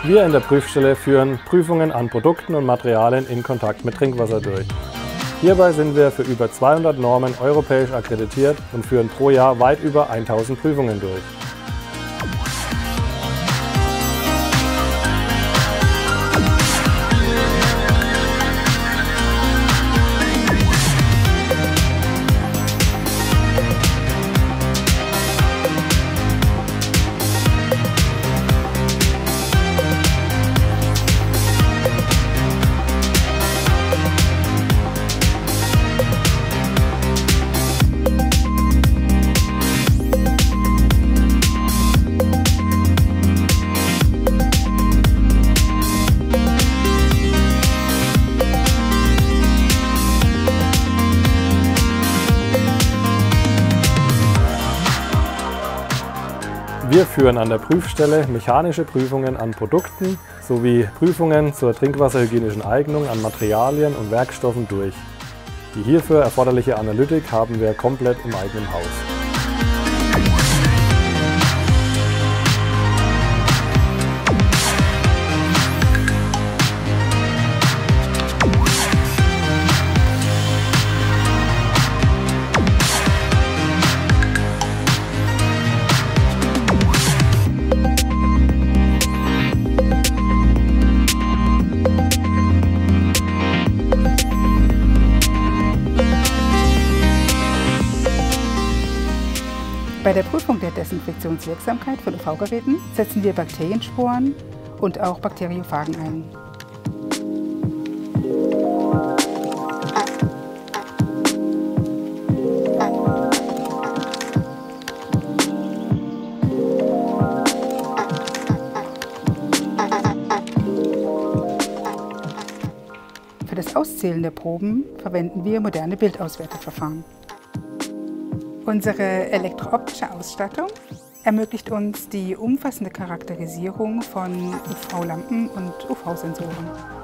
Wir in der Prüfstelle führen Prüfungen an Produkten und Materialien in Kontakt mit Trinkwasser durch. Hierbei sind wir für über 200 Normen europäisch akkreditiert und führen pro Jahr weit über 1000 Prüfungen durch. Wir führen an der Prüfstelle mechanische Prüfungen an Produkten sowie Prüfungen zur trinkwasserhygienischen Eignung an Materialien und Werkstoffen durch. Die hierfür erforderliche Analytik haben wir komplett im eigenen Haus. Bei der Prüfung der Desinfektionswirksamkeit von UV-Geräten setzen wir Bakteriensporen und auch Bakteriophagen ein. Für das Auszählen der Proben verwenden wir moderne Bildauswerteverfahren. Unsere elektrooptische Ausstattung ermöglicht uns die umfassende Charakterisierung von UV-Lampen und UV-Sensoren.